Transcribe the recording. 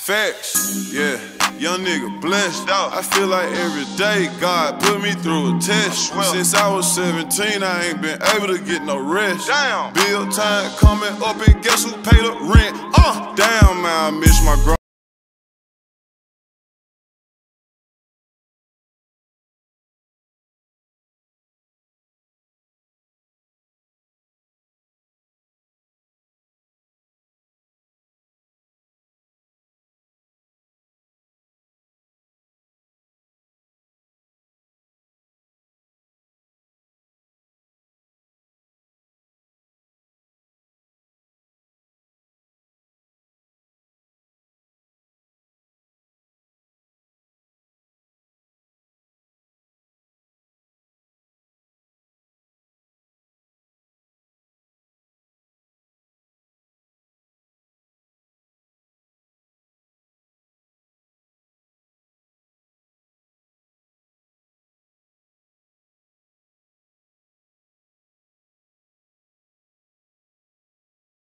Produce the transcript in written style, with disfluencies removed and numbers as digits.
Facts, yeah, young nigga blessed. I feel like every day God put me through a test. Since I was 17, I ain't been able to get no rest. Bill time coming up and guess who paid the rent? Damn, man, I miss my